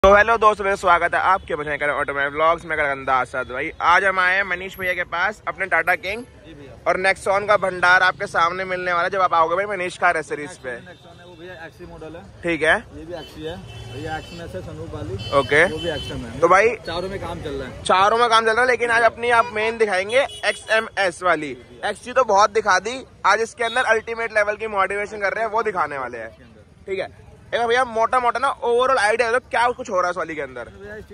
तो हेलो दोस्तों, मेरा स्वागत है आपके बचने कर ऑटोमोबाइल व्लॉग्स में। असद भाई, आज हम आए हैं मनीष भैया के पास अपने टाटा किंग और नेक्सॉन का भंडार आपके सामने मिलने वाला है जब आप आओगे भाई मनीष कार एसेसरीज पे। वो भैया एक्सी मॉडल है। ठीक है, ये भी एक्सी है भैया, एक्सी में से सनरूफ वाली। ओके, वो भी एक्सी में। तो भाई चारों में काम चल रहा है। चारों में काम चल रहा है, लेकिन आज अपनी आप मेन दिखाएंगे XMS वाली। एक्सी तो बहुत दिखा दी, आज इसके अंदर अल्टीमेट लेवल की मॉडिफिकेशन कर रहे हैं, वो दिखाने वाले हैं। ठीक है, एक भैया मोटा मोटा ना ओवरऑल आइडिया क्या कुछ हो रहा है इस वाली के अंदर।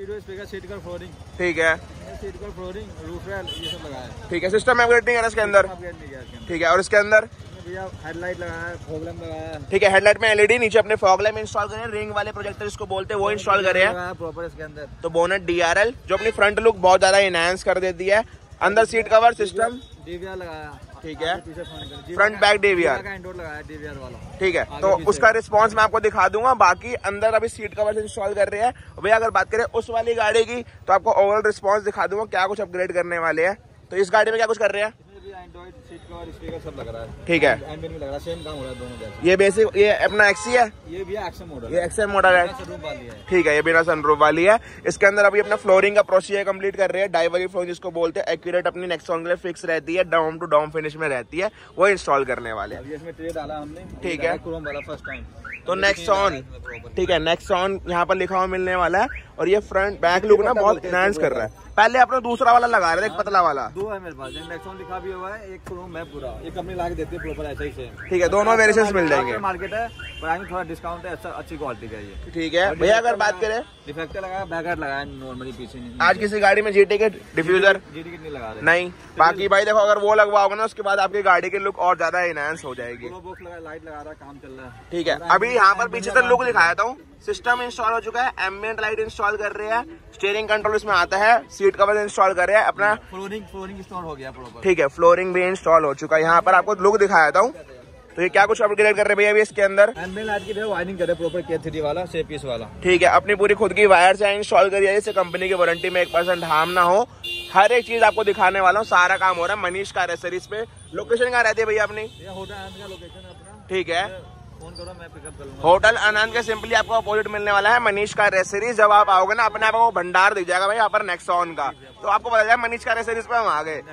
सीट का फ्लोरिंग, ठीक है, सीट का फ्लोरिंग, रूफ रैल, ये सब लगाया है। ठीक है, सिस्टम अपग्रेड नहीं है ना इसके अंदर। ठीक है, और इसके अंदर भैया हेडलाइट लगाया है, फॉग लैंप लगाया है। ठीक है, हेडलाइट में LED, नीचे अपने फॉग लैंप इंस्टॉल करे, रिंग वाले प्रोजेक्टर इसको बोलते हैं वो इंस्टॉल करे हैं प्रॉपर इसके अंदर। तो बोनट DRL जो अपनी फ्रंट लुक बहुत ज्यादा एनहांस कर देती है। अंदर सीट कवर सिस्टम DVR लगाया। ठीक है, फ्रंट बैक DVR लगाया, DVR वाला। ठीक है, तो उसका रिस्पांस मैं आपको दिखा दूंगा। बाकी अंदर अभी सीट कवर इंस्टॉल कर रहे हैं भैया। अगर बात करें उस वाली गाड़ी की तो आपको ओवरऑल रिस्पांस दिखा दूंगा क्या कुछ अपग्रेड करने वाले हैं। तो इस गाड़ी में क्या कुछ कर रहे हैं? एंड्रॉइड सीट कवर, स्पीकर सब लग रहा है। ठीक है, एम्बियंट भी लग रहा है, सेम काम हो रहा है दोनों जैसे। ये बेसिक, ये अपना एक्सी है, ये भी एक्सएम मॉडल, ये XM मॉडल है। ठीक है, ये बिना सनरूफ वाली है। इसके अंदर अभी अपना फ्लोरिंग का प्रोसीजर कंप्लीट कर रहे हैं। डाई वाली फ्लोरिंग जिसको बोलते हैं, एक्यूरेट अपनी नेक्सॉन के लिए फिक्स रहती है, डाउन टू डाउन फिनिश में रहती है, वो इंस्टॉल करने वाले हैं। इसमें ट्रे डाला हमने। ठीक है, क्रोम वाला फर्स्ट टाइम। तो नेक्सॉन, ठीक है, नेक्सॉन यहाँ पर लिखा हुआ मिलने वाला है। और ये फ्रंट बैक लुक ना बहुत एनहांस कर रहा है। पहले अपना दूसरा वाला लगा रहे थे, एक पतला वाला। दो है मेरे पास, नेक्सॉन लिखा भी हुआ है, एक क्रोम है पूरा। ये कंपनी ला के देती है प्रॉपर ऐसा ही से। ठीक है, दोनों वेरिएशंस मिल जाएंगे। मार्केट है, प्राइस में थोड़ा डिस्काउंट है, अच्छी क्वालिटी का ये। ठीक है भैया, अगर बात करें डिफेक्टर लगाया, बैकलाइट लगाया नॉर्मली पीछे नहीं। आज किसी गाड़ी में GT के डिफ्यूजर नहीं लगा रहे, नहीं। बाकी भाई देखो, अगर वो लगवाओगे ना उसके बाद आपकी गाड़ी की लुक और ज्यादा एनहांस हो जाएगी। बॉक्स लगा, लाइट लगा रहा है, काम चल रहा है। ठीक है, अभी यहाँ पर पीछे से लुक दिखाया था। सिस्टम इंस्टॉल हो चुका है, एम्बिएंट लाइट इंस्टॉल कर रहे हैं, स्टीयरिंग कंट्रोल इसमें आता है, सीट कवर इंस्टॉल कर रहे हैं, अपना फ्लोरिंग इंस्टॉल हो गया प्रॉपर। ठीक है, फ्लोरिंग भी इंस्टॉल हो चुका है। यहाँ पर आपको लुक दिखाया था। तो ये क्या कुछ अपग्रेड कर रहे हैं भैया अभी इसके अंदर? एम्बिएंट लाइट की वायरिंग करे प्रॉपर, K3 वाला 6 पीस वाला। ठीक है, अपनी पूरी खुद की वायर से इंस्टॉल करिए, जिससे कंपनी की वारंटी में 1% हार्म ना हो। हर एक चीज आपको दिखाने वाला हूँ, सारा काम हो रहा है मनीष कार एसेसरीज पे। लोकेशन कहाँ रहती है भैया अपनी? होटल आनंद का लोकेशन है अपना। ठीक है, फोन करो, मैं पिकअप कर लूंगा। होटल आनंद के सिंपली आपको अपोजिट मिलने वाला है मनीष कार एसेसरीज। जब आप आओगे ना, अपने आप को भंडार दिख जाएगा भाई यहाँ पर नेक्सॉन का, तो आपको पता जाएगा मनीष कार एसेसरीज पे हम आ गए।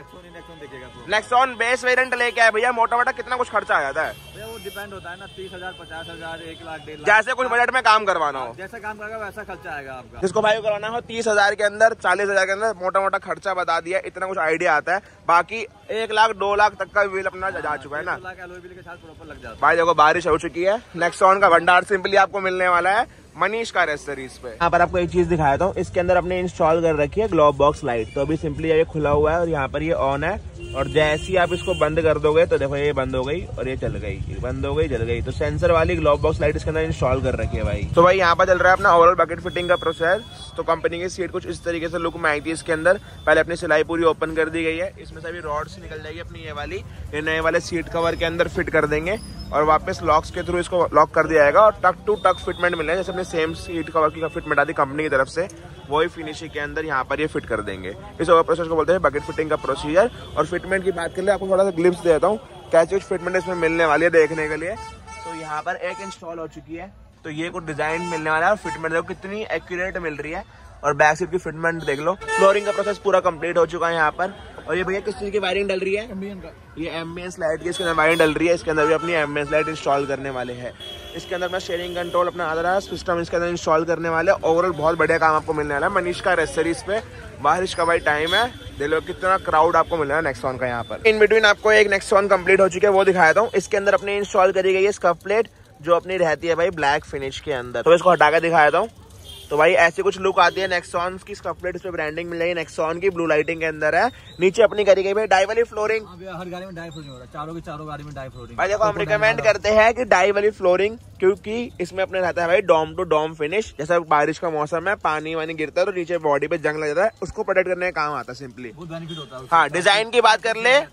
नेक्सॉन बेस वेरिएंट लेके आए भैया, मोटा मोटा कितना कुछ खर्चा आ जाता है? वो डिपेंड होता है ना, 30,000, 50,000, 1 लाख, 1.5 लाख, जैसे कुछ बजट में काम करवाना हो, जैसा काम करेगा वैसा खर्चा आएगा आपका। जिसको भाई करवाना हो 30,000 के अंदर, 40,000 के अंदर मोटा मोटा खर्चा बता दिया, इतना कुछ आइडिया आता है। बाकी 1 लाख 2 लाख तक का बिल अपना जा चुका है ना। 2 लाख एलॉय बिल के साथ प्रॉपर लग जाता है। भाई देखो, बारिश हो चुकी है, नेक्सॉन का भंडार सिंपली आपको मिलने वाला है मनीष कार एसेसरीज पे। यहाँ पर आपको एक चीज दिखाया था, इसके अंदर अपने इंस्टॉल कर रखी है ग्लोब बॉक्स लाइट। तो अभी सिंपली ये खुला हुआ है और यहाँ पर ये ऑन है, और जैसे ही आप इसको बंद कर दोगे तो देखो ये बंद हो गई और ये चल गई, ये बंद हो गई, जल गई। तो सेंसर वाली ग्लोब बॉक्स लाइट इसके अंदर इंस्टॉल कर रखी है भाई। तो भाई यहाँ पर चल रहा है अपना ओवरऑल बकेट फिटिंग का प्रोसेस। तो कंपनी की सीट कुछ इस तरीके से लुक में आई थी इसके अंदर। पहले अपनी सिलाई पूरी ओपन कर दी गई है, इसमें से अभी रॉड्स निकल जाएगी अपनी ये वाली, ये नए वाले सीट कवर के अंदर फिट कर देंगे और वापस लॉक्स के थ्रू इसको लॉक कर दिया जाएगा। और टक टू टक फिटमेंट मिलना है, जैसे अपने सेम सीट कवर की फिटमेंट आती कंपनी की तरफ से, वही फिनिशिंग के अंदर यहाँ पर ये फिट कर देंगे। इस ओवर प्रोसेस को बोलते हैं बकेट फिटिंग का प्रोसीजर। और फिटमेंट की बात कर ले, आपको थोड़ा सा ग्लिप्स देता हूँ कैसे फिटमेंट इसमें मिलने वाली है देखने के लिए। तो यहाँ पर एक इंस्टॉल हो चुकी है, तो ये कुछ डिजाइन मिलने वाला है और फिटमेंट देखो कितनी एक्यूरेट मिल रही है। और बैक सीट की फिटमेंट देख लो। फ्लोरिंग का प्रोसेस पूरा कंप्लीट हो चुका है यहाँ पर। और ये भैया किस चीज की वायरिंग डल रही है? ये एम्बियंस लाइट की इसके अंदर वायरिंग डल रही है। इसके अंदर भी अपनी एम्बियंस लाइट इंस्टॉल करने वाले हैं। इसके अंदर अपना शेयरिंग कंट्रोल अपना आ रहा है, सिस्टम इसके अंदर इंस्टॉल करने वाले। ओवरऑल बहुत बढ़िया काम आपको मिलने वाला है मनीष कार एसेसरीज पे। बारिश का भाई टाइम है, देख लो कितना क्राउड आपको मिल रहा है नेक्सॉन का। यहाँ पर इन बिटवीन आपको एक नेक्सॉन कंप्लीट हो चुकी है, वो दिखाया था। इसके अंदर अपने इंस्टॉल करी गई है स्कफ प्लेट, जो अपनी रहती है भाई ब्लैक फिनिश के अंदर। तो इसको हटा कर दिखाया था। तो भाई ऐसी कुछ लुक आती है नेक्सॉन की। स्कफ प्लेट, इस पे ब्रांडिंग मिल रही है नेक्सॉन की, ब्लू लाइटिंग के अंदर है। नीचे अपनी करी गई भाई डाई वाली फ्लोरिंग। हर गाड़ी में डाई फ्लोरिंग हो रहा है, चारों की चारों गाड़ी में डाई फ्लोरिंग। भाई देखो, हम रिकमेंड करते हैं कि डाई वाली फ्लोरिंग, क्योंकि इसमें अपने रहता है भाई डॉम टू डॉम फिनिश। जैसा बारिश का मौसम है, पानी वानी गिरता है तो नीचे बॉडी पे जंग लग जाता है, उसको प्रोटेक्ट करने का काम आता है सिंपली। बहुत बेनिफिट होता है। हाँ, डिजाइन की बात कर ले,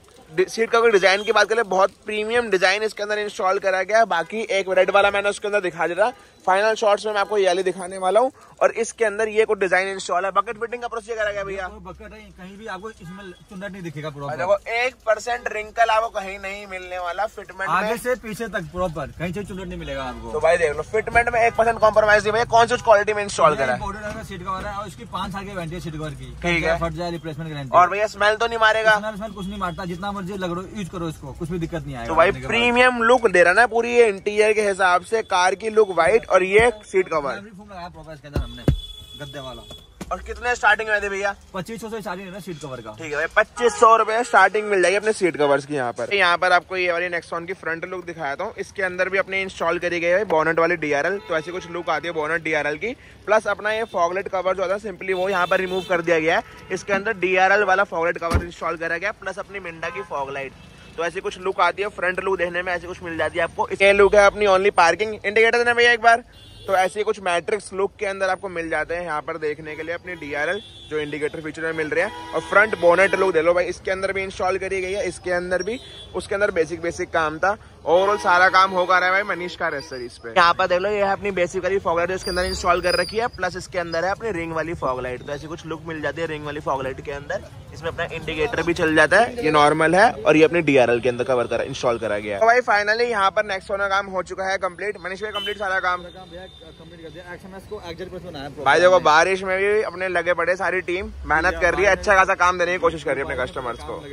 सीट का कोई डिजाइन की बात करें, बहुत प्रीमियम डिजाइन इसके अंदर इंस्टॉल करा गया है। बाकी एक रेड वाला मैंने उसके अंदर दिखा दिया, फाइनल शॉट्स में मैं आपको ये वाली दिखाने वाला हूँ। और इसके अंदर ये कुछ डिजाइन इंस्टॉल है। बकेट फिटिंग का प्रोसीजर करा गया भैया। बकेट है, कहीं भी आपको इसमें चुन्नट नहीं दिखेगा। देखो 1% रिंकल आपको कहीं नहीं मिलने वाला फिटमेंट में, आगे से पीछे तक प्रॉपर कहीं से चुन्नट नहीं मिलेगा आपको। तो भाई देख लो फिटमेंट में 1% कॉम्प्रोमाइज नहीं। भैया कौन सी क्वालिटी में इंस्टॉल करा है? सीट कवर है और इसकी 5 साल की वारंटी है सीट कवर की। ठीक है, फट जाए रिप्लेसमेंट गारंटी। और भैया स्मेल तो नहीं मारेगा? स्मेल कुछ नहीं मारता, जितना मर्जी लग लो यूज करो इसको, कुछ भी दिक्कत नहीं आएगा। तो भाई प्रीमियम लुक दे रहा ना पूरी ये इंटीरियर के हिसाब से, कार की लुक व्हाइट और ये सीट कवर हमने गद्दे वाला। और कितने स्टार्टिंग में थे भैया? 2500 से स्टार्टिंग है ना सीट कवर का। ठीक है भाई 2500 रुपए स्टार्टिंग मिल जाएगी अपने सीट कवर्स की। यहाँ पर आपको ये वाली नेक्सॉन की फ्रंट लुक दिखाता हूँ। इसके अंदर भी अपने इंस्टॉल करी गई है बोनट वाली DRL। तो ऐसी कुछ लुक आती है बोनट DRL की। प्लस अपना ये फॉगलेट कवर जो होता है सिंपली वो यहाँ पर रिमूव कर दिया गया है। इसके अंदर DRL वाला फॉगलेट कवर इंस्टॉल करा गया, प्लस अपनी मिंडा की फॉग लाइट। तो ऐसी कुछ लुक आती है, फ्रंट लुक देखने में ऐसी कुछ मिल जाती है आपको। ये लुक है अपनी ओनली पार्किंग इंडिकेटर देना भैया एक बार। तो ऐसे कुछ मैट्रिक्स लुक के अंदर आपको मिल जाते हैं यहाँ पर देखने के लिए अपनी DRL जो इंडिकेटर फीचर में मिल रहे हैं। और फ्रंट बोनेट लुक दे लो भाई, इसके अंदर भी इंस्टॉल करी गई है, इसके अंदर भी। उसके अंदर बेसिक काम था। ओवरऑल सारा काम होगा रहा है भाई मनीष कार एक्सेसरीज पे। यहाँ पर देख लो ये है अपनी बेसिक वाली फॉग लाइट जो इसके अंदर इंस्टॉल कर रखी है, प्लस इसके अंदर है अपनी रिंग वाली फॉग लाइट। तो ऐसी कुछ लुक मिल जाती है रिंग वाली फॉग लाइट के अंदर। इसमें अपना इंडिकेटर भी चल जाता है, ये नॉर्मल है। और ये अपनी DRL के अंदर कवर करा इंस्टॉल करा गया है। तो भाई फाइनली यहाँ पर नेक्सॉन का काम हो चुका है कंप्लीट। मनीष भाई कंप्लीट सारा काम कंप्लीट कर दिया। XMS को एग्जैक्ट बनाया भाई। देखो बारिश में भी अपने लगे पड़े, सारी टीम मेहनत कर रही है, अच्छा खासा काम देने की कोशिश कर रही है अपने कस्टमर्स को।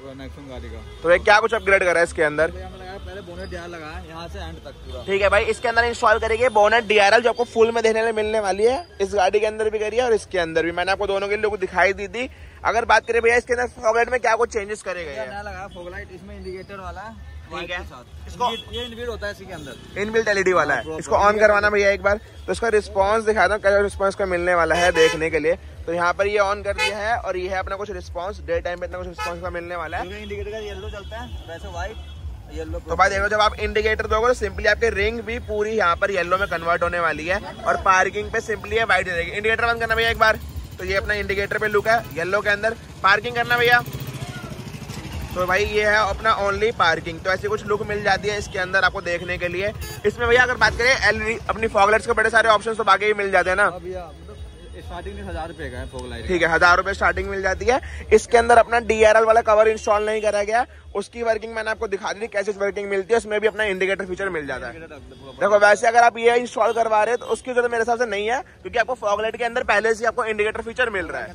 तो ये क्या कुछ अपग्रेड करा है इसके अंदर? पहले बोनेट DRL लगाया यहाँ से एंड तक पूरा। ठीक है भाई, इसके अंदर इंस्टॉल करेंगे बोनेट DRL जो आपको फुल में देखने मिलने वाली है। इस गाड़ी के अंदर भी करी है और इसके अंदर भी। मैंने आपको दोनों के लोग दिखाई दी थी। अगर बात करें भैया इसके अंदर फॉगलाइट में क्या कुछ चेंजेस करेगा? लगा फॉगलाइट इसमें इंडिकेटर वाला। ठीक है, इसको ये इनबिल्ट होता है इसके अंदर, इनबिल्ट LED वाला है। इसको ऑन करवाना भैया एक बार, तो इसका रिस्पांस दिखाता हूँ क्या रिस्पांस का मिलने वाला है देखने के लिए। तो यहाँ पर ये ऑन कर दिया है और ये है अपना कुछ रिस्पांस। डे टाइम पे इतना कुछ रिस्पांस का मिलने वाला है। इंडिकेटर का येलो चलता है, वैसे व्हाइट येलो। तो भाई देखो जब आप इंडिकेटर दोगे तो सिंपली आपकी रिंग भी पूरी यहाँ पर येलो में कन्वर्ट होने वाली है। और पार्किंग पे सिंपली व्हाइट रहेगी। इंडिकेटर बंद करना भैया एक बार। तो ये अपना इंडिकेटर पे लुक है येलो के अंदर। पार्किंग करना भैया। तो भाई ये है अपना ओनली पार्किंग। तो ऐसी कुछ लुक मिल जाती है इसके अंदर आपको देखने के लिए। इसमें भैया अगर बात करें LED अपनी फॉगलाइट्स के बड़े सारे ऑप्शन तो बाकी भी मिल जाते हैं ना। स्टार्टिंग 1000 रुपए का है फॉगलाइट। ठीक है, 1000 रुपए स्टार्टिंग मिल जाती है। इसके अंदर अपना DRL वाला कवर इंस्टॉल नहीं करा गया। उसकी वर्किंग मैंने आपको दिखा दी कैसे वर्किंग मिलती है। उसमें भी अपना इंडिकेटर फीचर मिल जाता है। देखो वैसे अगर आप ये इंस्टॉल करवा रहे हैं तो उसकी जरूरत मेरे हिसाब से नहीं है, क्योंकि आपको फॉगलाइट के अंदर पहले से आपको इंडिकेटर फीचर मिल रहा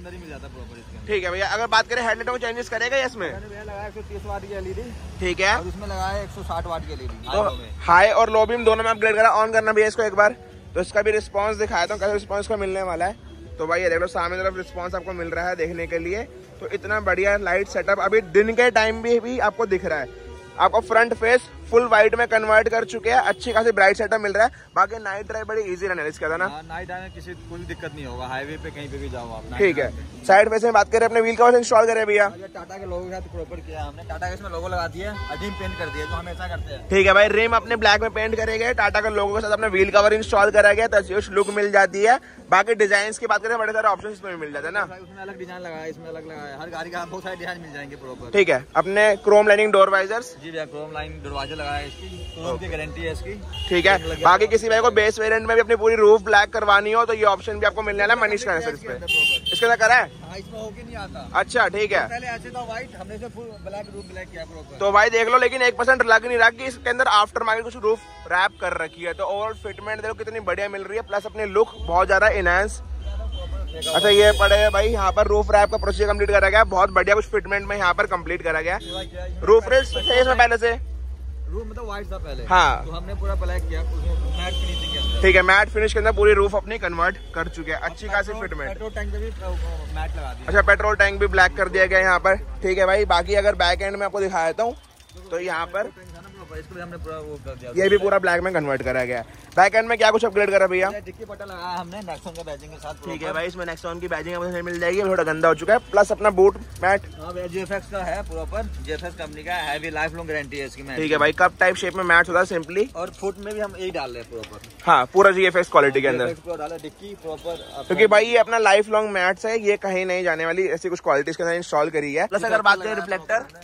है। ठीक है भैया, अगर बात करें हेडलाइट को चेंजेस करेगा इसमें? 130 वाट की LED। ठीक है, और उसमें लगाया 160 वाट की LED। तो हाई और लो बीम दोनों में अपग्रेड करा। ऑन करना भैया इसको एक बार। तो इसका भी रिस्पांस दिखाया था कैसे रिस्पांस का मिलने वाला है। तो भाई ये देख लो सामने तरफ रिस्पांस आपको मिल रहा है देखने के लिए। तो इतना बढ़िया लाइट सेटअप अभी दिन के टाइम भी आपको दिख रहा है। आपको फ्रंट फेस फुल व्हाइट में कन्वर्ट कर चुके हैं, अच्छी खासी ब्राइट सेटअप मिल रहा है। बाकी नाइट ड्राइव बड़ी इजी रहने इसका था ना। नाइट ड्राइव में किसी कोई दिक्कत नहीं होगा, हाईवे पे कहीं पे भी जाओ आप। ठीक है, साइड फेस में बात करें अपने व्हील कवर इंस्टॉल करें भैया। टाटा के लोगो के साथ प्रॉपर किया हमने। टाटा के इसमें लोगो लगा दिया, रिम पेंट कर दिया, तो हम ऐसा करते हैं। ठीक है भाई, रिम अपने ब्लैक में पेंट करे गए, टाटा के लोगो के साथ अपने व्हील कवर इंस्टॉल करा गया, तो लुक मिल जाती है। बाकी डिजाइन की बात करें बड़े सारे ऑप्शन इसमें मिल जाते हैं ना। उसमें अलग डिजाइन लगाया, इसमें अलग लगाया, हर गाड़ी का बहुत सारे डिजाइन मिल जाएंगे प्रॉपर। ठीक है, अपने क्रोम लाइनिंग डोर वाइजर्स। जी भैया, क्रोम लाइन दरवाजे लगाया, इसकी क्रोम की गारंटी है इसकी। ठीक है, बाकी किसी भाई को बेस वेरिएंट में भी अपनी पूरी रूफ ब्लैक करवानी हो तो ये ऑप्शन भी आपको मिलने वाला है मनीष कार एक्सेसरीज पे। इसके अंदर करा है? इसमें होके नहीं आता। अच्छा ठीक है, पहले ऐसे था व्हाइट, हमने से फुल ब्लैक रूफ ब्लैक किया प्रॉपर। तो भाई देख लो, लेकिन 1% लग नहीं रहा कि इसके अंदर आफ्टर मार्केट कुछ रूफ रैप कर रखी है। तो ओवरऑल फिटमेंट देखो कितनी बढ़िया मिल रही है, प्लस अपने लुक बहुत ज्यादा इनहांस। अच्छा ये पड़े है भाई, यहाँ पर रूफ रैप का प्रोसीजर कंप्लीट करा गया, बहुत बढ़िया कुछ फिटमेंट में यहाँ पर कंप्लीट करा गया। रूफ रेस इसमें पहले से रूफ मतलब व्हाइट था पहले। हाँ, तो हमने पूरा ब्लैक किया मैट फिनिशिंग के अंदर। ठीक है, मैट फिनिश के अंदर पूरी रूफ अपनी कन्वर्ट कर चुके हैं, अच्छी खासी फिटमेंट। पेट्रोल टैंक पे भी मैट लगा दिया। अच्छा, पेट्रोल टैंक भी ब्लैक कर दिया गया यहाँ पर। ठीक है भाई, बाकी अगर बैक एंड में आपको दिखा देता हूँ तो यहाँ पर इसको भी हमने पूरा वो कर दिया, ये भी पूरा ब्लैक में कन्वर्ट करा गया। बैक एंड में क्या कुछ अपग्रेड करा भैया? डिक्की पट्टा लगाया हमने नेक्सॉन के बैजिंग के साथ। ठीक है भाई, इसमें नेक्सॉन की बैजिंग आपको मिल जाएगी, थोड़ा गंदा हो चुका है। प्लस अपना बूट मैट GFX का है प्रॉपर, GFX कंपनी का हैवी लाइफ लॉन्ग गारंटी है इसकी। ठीक है भाई, कप टाइप शेप में मैट होता है सिंपली, और फुट में भी हम यही डाल रहे हैं प्रॉपर। हाँ, पूरा GFX क्वालिटी के अंदर डिक्की प्रॉपर, क्योंकि भाई ये अपना लाइफ लॉन्ग मैट्स है, ये कहीं नहीं जाने वाली, ऐसी कुछ क्वालिटी इसके अंदर इंस्टॉल करी है। प्लस अगर बात करें रिफ्लेक्टर,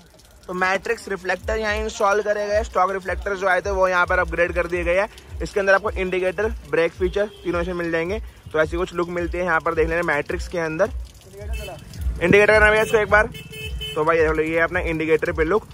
तो मैट्रिक्स रिफ्लेक्टर यहाँ इंस्टॉल करे गए। स्टॉक रिफ्लेक्टर जो आए थे वो यहाँ पर अपग्रेड कर दिए गए हैं। इसके अंदर आपको इंडिकेटर, ब्रेक फीचर तीनों से मिल जाएंगे। तो ऐसी कुछ लुक मिलती है यहाँ पर देख लेना मैट्रिक्स के अंदर। इंडिकेटर करना भैया इसको एक बार। तो भाई देख लो ये अपना इंडिकेटर पे लुक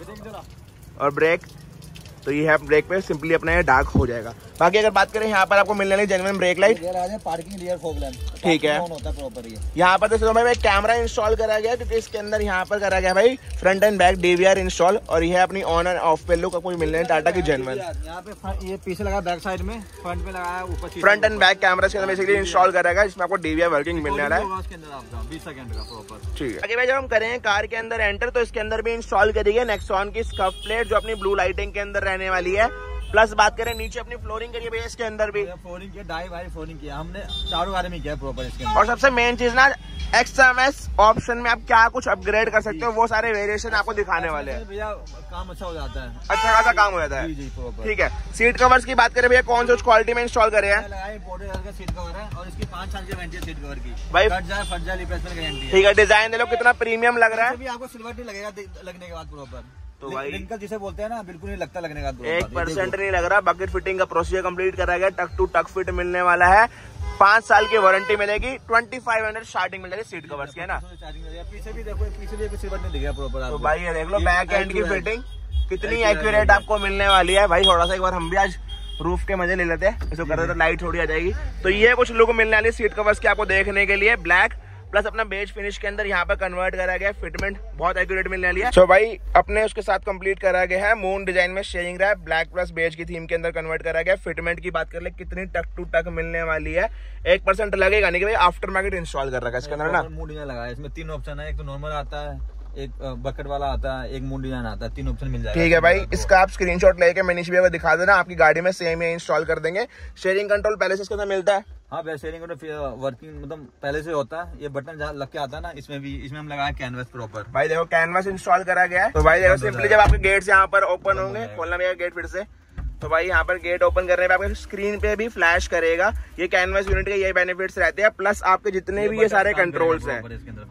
और ब्रेक, तो ये है ब्रेक पे सिंपली अपना ये डार्क हो जाएगा। बाकी अगर बात करें यहाँ पर आपको मिलने वाली genuine brake light, parking rear fog lamp, ठीक है। यहाँ पर देखो भाई कैमरा इंस्टॉल करा गया, क्योंकि इसके अंदर यहाँ पर करा गया भाई front and back DVR install. और ये है अपनी ऑन एंड ऑफ पे लुक आपको मिलने है टाटा की जेन्युइन। यहाँ पे ये पीछे लगा बैक साइड में, फ्रंट पे लगाया ऊपर। फ्रंट एंड बैक कैमरा के अंदर बेसिकली इंस्टॉल करा गया, जिसमें आपको DVR वर्किंग मिलने वाला है। 20 सेकंड का प्रॉपर, ठीक है। आगे भाई जब हम करें कार के अंदर एंटर, तो इसके अंदर भी इंस्टॉल करी है नेक्सॉन की स्कफ प्लेट, जो अपनी ब्लू लाइटिंग के अंदर रहने वाली है। प्लस बात करें नीचे अपनी फ्लोरिंग करिए भैया, इसके अंदर भी फ्लोरिंग किया, डाई वाई फ्लोरिंग किया हमने, चारों बारे में किया प्रॉपर इसके अंदर। और सबसे मेन चीज ना, XMS ऑप्शन में आप क्या कुछ अपग्रेड कर सकते हो, वो सारे वेरिएशन आपको दिखाने वाले हैं भैया। काम अच्छा हो जाता है, अच्छा खासा काम हो जाता है। ठीक है। सीट कवर्स की बात करें भैया, कौन सी क्वालिटी में इंस्टॉल करे हैं? सीट कवर है और इसकी 5 साल की वारंटी है सीट कवर की भाई। फट जाए रिप्लेसमेंट गारंटी है। ठीक है। डिजाइन दे लो कितना प्रीमियम लग रहा है। आपको सिल्वर नहीं लगेगा लगने के बाद प्रॉपर। तो भाई रिंकल जिसे बोलते हैं ना, बिल्कुल नहीं लगता लगने का 1% नहीं लग रहा। बकेट फिटिंग का प्रोसीजर कंप्लीट करा गया, टक टू टक फिट मिलने वाला है। 5 साल की वारंटी मिलेगी, 2500 स्टार्टिंग मिल जाएगी सीट कवर्स की, है ना। पीछे भी देखो, पीछे भी सिल्वर नहीं दिखेगा प्रॉपर। तो भाई ये देख लो बैक एंड की फिटिंग कितनी एक्यूरेट आपको मिलने वाली है। भाई थोड़ा सा एक बार हम भी आज रूफ के मजे ले लेते हैं, इसको करते तो लाइट थोड़ी आ जाएगी। तो ये कुछ लुक मिलने वाली सीट कवर्स की आपको देखने के लिए। ब्लैक प्लस अपना बेज फिनिश के अंदर यहाँ पर कन्वर्ट करा गया, फिटमेंट बहुत एक्यूरेट मिलने वाली है। तो भाई अपने उसके साथ कंप्लीट करा गया है, मून डिजाइन में शेयरिंग रहा है, ब्लैक प्लस बेज की थीम के अंदर कन्वर्ट करा गया। फिटमेंट की बात कर ले कितनी टक टू टक मिलने वाली है। 1% लगेगा नहीं कि भाई आफ्टर मार्केट इंस्टॉल कर रखा है इसके अंदर ना। मून डिजाइन लगा है, इसमें 3 ऑप्शन है, एक तो नॉर्मल आता है, एक बकेट वाला आता है, एक मून डिजाइन आता है, 3 ऑप्शन मिल जाएगा। ठीक है भाई, इसका आप स्क्रीनशॉट लेके मनीष भैया को दिखा देना, आपकी गाड़ी में सेम ही इंस्टॉल कर देंगे। शेयरिंग कंट्रोल पहले से इसके अंदर मिलता है। हाँ, शेयरिंग वर्किंग मतलब पहले से होता है। ये बटन जहाँ लग के आता है ना, इसमें भी, इसमें हम लगाया कैनवस प्रॉपर। भाई देखो कैनवस इंस्टॉल करा गया है। तो भाई देखो सिंपली जब आपके गेट्स यहाँ पर ओपन होंगे, खोलना भैया गेट फिर से। तो भाई यहाँ पर गेट ओपन करने पे आपके स्क्रीन पे भी फ्लैश करेगा। ये कैनवस यूनिट के ये बेनिफिट्स रहते हैं, प्लस आपके जितने भी ये सारे कंट्रोल्स हैं,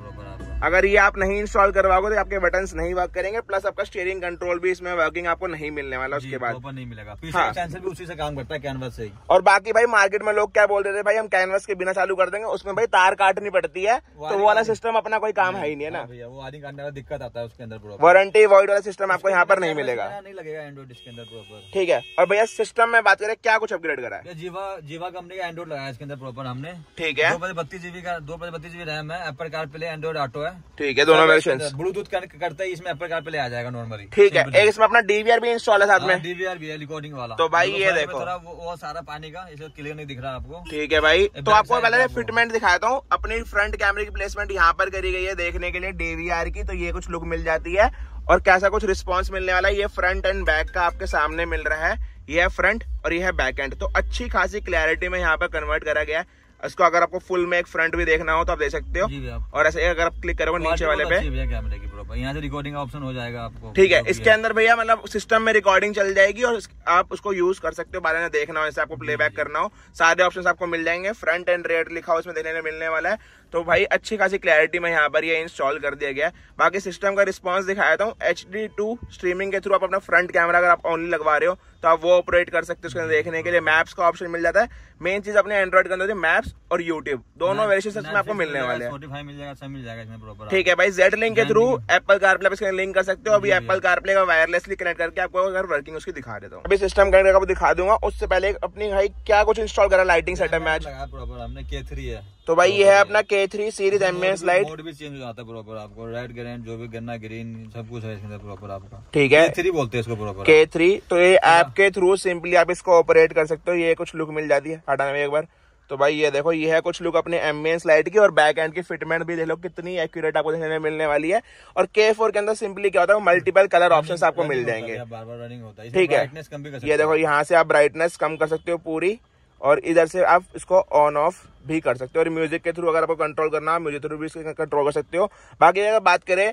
अगर ये आप नहीं इंस्टॉल करवाओगे तो आपके बटन्स नहीं वर्क करेंगे। प्लस आपका स्टीयरिंग कंट्रोल भी इसमें वर्किंग आपको नहीं मिलने वाला उसके बाद, नहीं मिलेगा। पीछे सेंसर भी उसी से काम करता है, कैनवस से ही। और बाकी भाई मार्केट में लोग क्या बोल रहे थे, भाई हम कैनवस के बिना चालू कर देंगे, उसमें भाई तार काटनी पड़ती है, तो वो वाला सिस्टम अपना कोई काम है ही नहीं है ना भैया। वो वायरिंग काटने का दिक्कत आता है उसके अंदर। वारंटी वॉइड वाला सिस्टम आपको यहाँ पर नहीं मिलेगा, नहीं लगेगा एंड्रॉइड इसके अंदर प्रॉपर। ठीक है। और भैया सिस्टम में बात करें क्या कुछ अपग्रेड करा है? जीवा कंपनी का एंड्रॉइड लगाया इसके अंदर प्रॉपर हमने। ठीक है। 232 जीबी का 232 जीबी रैम है, एप्पल कारप्ले एंड्रॉइड ऑटो है। ठीक है, दोनों ब्लूटूथ कनेक्ट करते ही इसमें एप्पल कारप्ले आ जाएगा नॉर्मली। ठीक है। एक इसमें अपना DVR भी इंस्टॉल है साथ में। DVR भी है, रिकॉर्डिंग वाला। तो भाई ये देखो वो सारा पानी का, इसे क्लियर नहीं दिख रहा आपको। ठीक है भाई। तो आपको पहले फिटमेंट दिखाता हूँ। अपनी फ्रंट कैमरे की प्लेसमेंट यहाँ पर करी गई है देखने के लिए DVR की, तो ये कुछ लुक मिल जाती है। और कैसा कुछ रिस्पॉन्स मिलने वाला है, ये फ्रंट एंड बैक का आपके सामने मिल रहा है। ये है फ्रंट और ये है बैक एंड, तो अच्छी खासी क्लैरिटी में यहाँ पर कन्वर्ट करा गया है। इसको अगर आपको फुल में एक फ्रंट भी देखना हो तो आप देख सकते हो। और ऐसे अगर आप क्लिक करोगे नीचे वाले पे, कैमरे की प्रॉपर यहाँ से रिकॉर्डिंग का ऑप्शन हो जाएगा आपको। ठीक है। इसके अंदर भैया मतलब सिस्टम में रिकॉर्डिंग चल जाएगी और आप उसको यूज कर सकते हो, बाद में देखना हो, जैसे आपको प्लेबैक करना हो, सारे ऑप्शंस आपको मिल जाएंगे। फ्रंट एंड रेयर लिखा हो इसमें देखने को मिलने वाला है। तो भाई अच्छी खासी क्लैरिटी में यहाँ पर ये इंस्टॉल कर दिया गया है। बाकी सिस्टम का रिस्पांस दिखाया था HD2 स्ट्रीमिंग के थ्रू आप अपना फ्रंट कैमरा अगर आप ओनली लगवा रहे हो तो आप वो ऑपरेट कर सकते हो उसके अंदर देखने के लिए। मैप्स का ऑप्शन मिल जाता है। मेन चीज अपने एंड्रॉइड के अंदर मैप्स और यूट्यूब दोनों वेरिएशन में आपको मिलने वाले हैं। Spotify मिल जाएगा, सब मिल जाएगा इसमें प्रॉपर। ठीक है भाई। जेड लिंक के थ्रू एप्पल कारप्ले पे लिंक कर सकते हो। अभी एप्पल कारप्ले का वायरलेसली कनेक्ट करके आपको अगर वर्किंग उसकी दिखा देता हूँ। अभी सिस्टम कनेक्ट करके आपको दिखा दूंगा। उससे पहले अपनी भाई क्या कुछ इंस्टॉल करा लाइटिंग सेटअप में आज प्रॉपर हमने K3 है। तो भाई ये है अपना K3 series ambience light. Mode भी चेंज हो जाता है प्रॉपर आपको, रेड ग्रीन जो भी गन्ना ग्रीन सब कुछ है इसमें प्रॉपर आपका। ठीक है। K3 बोलते हैं इसको प्रॉपर, K3। तो ये ऐप के थ्रू सिंपली आप इसको ऑपरेट कर सकते हो। ये कुछ लुक मिल जाती है, हटाने में एक बार। तो भाई ये देखो ये है कुछ लुक अपने एम्बियंस लाइट की। और बैक एंड की फिटमेंट भी देख लो कितनी एक्यूरेट आपको देखने में मिलने वाली है। और K4 के अंदर सिंपली क्या होता है, मल्टीपल कलर ऑप्शंस आपको मिल जाएंगे। बार-बार रनिंग होता है। ठीक है। ये देखो यहाँ से आप ब्राइटनेस कम कर सकते हो पूरी, और इधर से आप इसको ऑन ऑफ भी कर सकते हो। और म्यूजिक के थ्रू अगर आपको कंट्रोल करना है, म्यूजिक थ्रू भी इसको कंट्रोल कर सकते हो। बाकी अगर बात करें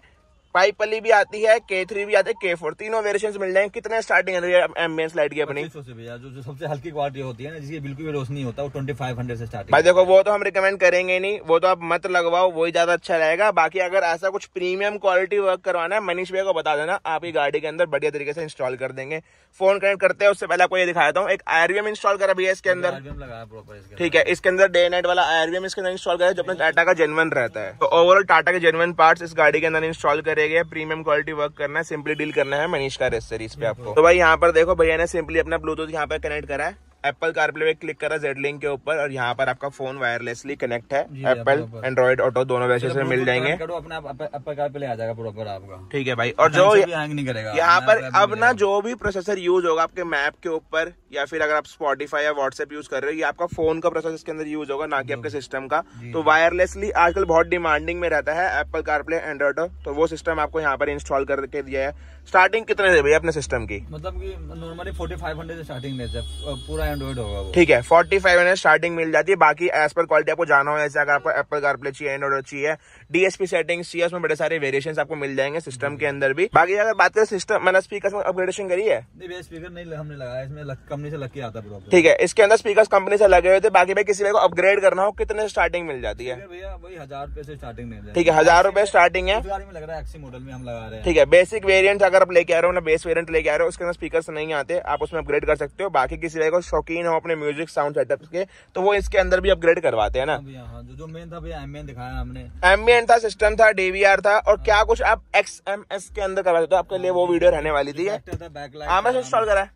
पाइपली भी आती है, K3 भी आती है, K4, तीनों वेरिएशंस मिल जाएंगे। कितने स्टार्टिंग है एम्बियंस लाइट की अपनी? 2500 से भैया, जो सबसे हल्की क्वालिटी होती है ना, जिसकी बिल्कुल भी रोशनी होता है, वो 2500 से स्टार्टिंग। भाई देखो वो तो हम रिकमेंड करेंगे नहीं, वो तो आप मत लगवाओ, वही ज्यादा अच्छा रहेगा। बाकी अगर ऐसा कुछ प्रीमियम क्वालिटी वर्क करवाना है, मनीष भैया को बता देना, आपकी गाड़ी के अंदर बढ़िया तरीके से इंस्टॉल कर देंगे। फोन कनेक्ट करते हैं उससे पहले आपको ये दिखाता हूँ, एक IRVM इंस्टॉल करा भैया इसके अंदर। ठीक है, इसके अंदर डे नाइट वाला IRVM इसके अंदर इंस्टॉल करा, जो अपने टाटा का जेन्युइन रहता है। तो ओवरऑल टाटा के जेन्युइन पार्ट्स इस गाड़ी के अंदर इंस्टॉल करे गए। प्रीमियम क्वालिटी वर्क करना है, सिंपली डील करना है मनीष कार एसेसरीज पे आपको। तो भाई यहाँ पर देखो भैया ने सिंपली अपना ब्लूटूथ यहाँ पर कनेक्ट करा है, एप्पल कारप्ले पे क्लिक करा जेड लिंक के ऊपर, और यहाँ पर आपका फोन वायरलेसली कनेक्ट है। एप्पल एंड्रॉइड ऑटो दोनों वैसे से मिल जाएंगे। एप्पल कारप्ले आ जाएगा प्रॉपर आपका। ठीक है भाई, और जो नहीं करेगा यहाँ पर अब ना जो भी प्रोसेसर यूज होगा आपके मैप के ऊपर, या फिर अगर आप स्पॉटिफाई या व्हाट्सएप यूज कर रहे हो, ये आपका फोन का प्रोसेसर इसके अंदर यूज होगा, ना कि आपके सिस्टम का। तो वायरलेसली आजकल बहुत डिमांडिंग में रहता है एप्पल कारप्ले एंड्रॉइड, तो वो सिस्टम आपको यहाँ पर इंस्टॉल करके दिया है। स्टार्टिंग कितने दे भैया अपने सिस्टम की? मतलब कि नॉर्मली 4500 से स्टार्टिंग रहता है, पूरा एंड्रॉइड होगा वो। ठीक है, 4500 स्टार्टिंग मिल जाती है। बाकी एज पर क्वालिटी आपको जाना हो, जैसे अगर आपको एप्पल कारप्ले चाहिए, एंड्रॉइड चाहिए, DSP सेटिंग्स चाहिए, उसमें बड़े सारे वेरिएशंस आपको मिल जाएंगे सिस्टम के अंदर भी। बाकी अगर बात करें सिस्टम, मैंने स्पीकर में अपग्रेडेशन करी है? नहीं, स्पीकर नहीं हमने लगाया, इसमें कंपनी से लग के आता है। ठीक है, इसके अंदर स्पीकर कंपनी से लगे हुए थे। बाकी भाई किसी को अपग्रेड करना हो, कितने स्टार्टिंग मिल जाती है? भैया वही 1000 रुपए से स्टार्टिंग है। ठीक है, 1000 रुपए स्टार्टिंग है। गाड़ी में लग रहा है, एक्सी मॉडल में हम लगा रहे हैं। ठीक है, बेसिक वेरिएंट अगर आप लेके आ रहे हो ना, बेस वेरिएंट लेके आ रहे हो, उसके अंदर स्पीकर नहीं आते, आप उसमें अपग्रेड कर सकते हो। बाकी किसी को शौकीन हो अपने म्यूजिक साउंड सेटअप के, तो वो इसके अंदर भी अपग्रेड करवाते हैं ना। जो मेन था भैया एम्बियंट दिखाया हमने, एम्बियंट था, सिस्टम था, DVR था, और क्या कुछ आप XMS के अंदर करवाते हो, आपके लिए वो वीडियो रहने वाली थी। आमने से इंस्टॉल करा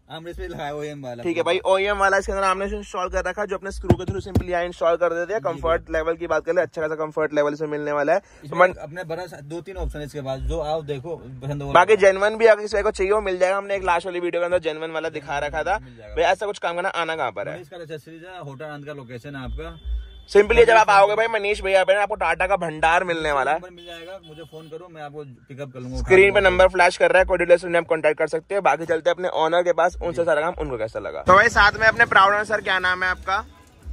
है? ठीक है भाई, OEM वाला इसके अंदर आमने से इंस्टॉल कर रखा, जो अपने स्क्रू के थ्रू सिंपली यहाँ इंस्टॉल कर देते हैं। कंफर्ट लेवल की बात करें, अच्छा खासा कंफर्ट लेवल से मिलने वाला है। अपने बड़ा 2-3 ऑप्शन है इसके बाद, जो आओ देखो पसंद हो। बाकी जेन्युइन भी अगर किसी को चाहिए वो मिल जाएगा। हमने एक लास्ट वाली वीडियो के अंदर जेन्युइन वाला दिखा रखा था भाई। ऐसा कुछ काम करना, आना कहाँ पर है? होटल आनंद का लोकेशन है आपका। सिंपली जब आप आओगे भाई मनीष भैया पे, आपको टाटा का भंडार मिलने वाला है। मिल जाएगा, मुझे फोन करो, मैं आपको पिकअप कर लूंगा। स्क्रीन पे नंबर फ्लैश कर रहा है, कोई डिटेल्स आप कांटेक्ट कर सकते हैं। बाकी चलते हैं अपने ऑनर के पास, उनसे सारा काम उनको कैसा लगा। तो भाई साथ में अपने प्राउड ऑनर, सर क्या नाम है आपका?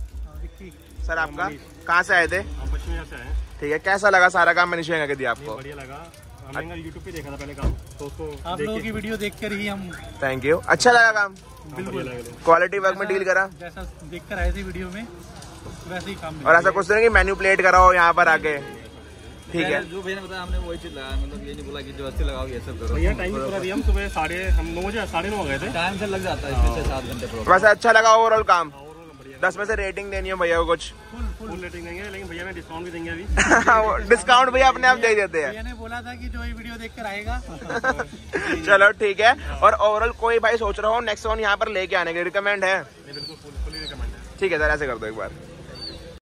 सर आपका कहाँ से आए थे? ठीक है, कैसा लगा सारा काम मनीष भैया का दिया आपको? बढ़िया लगा, हमने यूट्यूब पे देखा था पहले काम, तो उसको आप लोगों की वीडियो देखकर ही हम। थैंक यू, अच्छा लगा काम? बिल्कुल, क्वालिटी वर्क में डील करा, जैसा देखकर आए थे वीडियो में वैसे ही काम। और ऐसा कुछ नहीं कि मैन्युपुलेट कराओ यहाँ पर आके। ठीक है, जो भैया ने बताया हमने वही चीज लगाया, मतलब ये नहीं बोला कि जो अच्छे लगाओ ये सब करो। भैया टाइम पूरा दिया, हम सुबह 9:30 गए थे। टाइम से लग जाता है इसमें 7 घंटे। वैसे अच्छा लगा ओवरऑल काम? 10 में से रेटिंग देनी है भैया को कुछ? फुल रेटिंग देंगे, लेकिन भैया में डिस्काउंट भी देंगे अभी। डिस्काउंट भैया अपने आप दे देते हैं। भैया ने बोला था कि जो ये वीडियो देखकर आएगा। चलो ठीक है, और ओवरऑल कोई भाई सोच रहा हो नेक्सॉन यहाँ पर लेके आने के रिकमेंड है? बिल्कुल फुली रिकमेंड है। ठीक है सर, ऐसे कर दो एक बार।